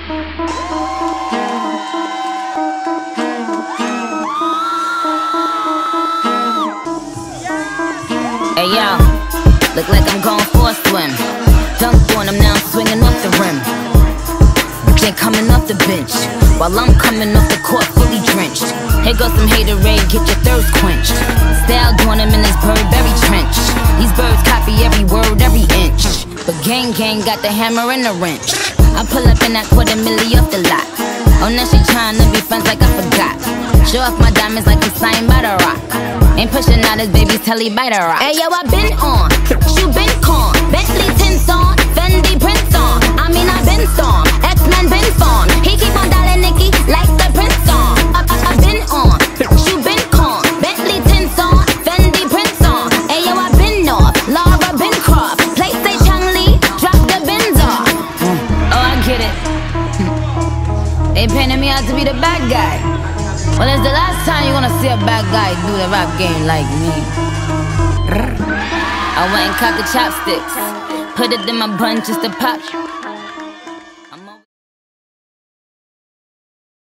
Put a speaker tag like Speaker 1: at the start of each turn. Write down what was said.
Speaker 1: Hey yo, look like I'm going for a swim. Dunked on him, now I'm swinging off the rim. Bitch ain't coming off the bench, while I'm coming off the court fully drenched. Here goes some haterade, get your thirst quenched. Style doing him in this Burberry trench. These birds copy every word, every inch. But gang got the hammer and the wrench. I pull up in that $250,000 off the lot. Oh, now she tryna be friends like I forgot. Show off my diamonds like I'm signed by the Rock. Ain't pushing out his baby's telly by the Rock. Hey yo, I been on, you been con. Bentley tints on, Fendi prints on. I mean I been storm, X-Men been formed. He keep on dialing Nicki like the Prince song. I been on, you been con. Bentley tints on, Fendi prints on. Hey yo, I been off, Laura been crossed. Play say Chung-Li, drop the bins off. Oh, I get it. They painted me out to be the bad guy. Well, it's the last time you're gonna see a bad guy do the rap game like me. I went and caught the chopsticks, put it in my bun just to pop.